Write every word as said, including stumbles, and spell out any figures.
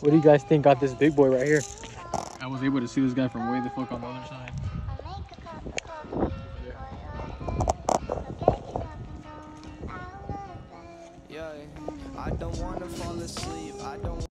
What do you guys think? Got this big boy right here. I was able to see this guy from way the fuck on the other side. Yeah, I don't wanna fall asleep. I don't